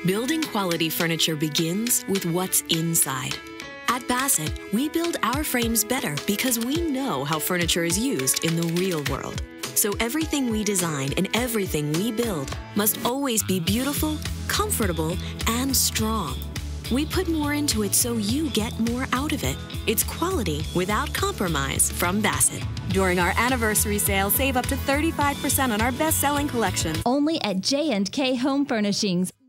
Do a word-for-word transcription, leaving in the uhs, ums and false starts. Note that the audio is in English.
Building quality furniture begins with what's inside. At Bassett, we build our frames better because we know how furniture is used in the real world. So everything we design and everything we build must always be beautiful, comfortable, and strong. We put more into it so you get more out of it. It's quality without compromise from Bassett. During our anniversary sale, save up to thirty-five percent on our best-selling collection. Only at J and K Home Furnishings.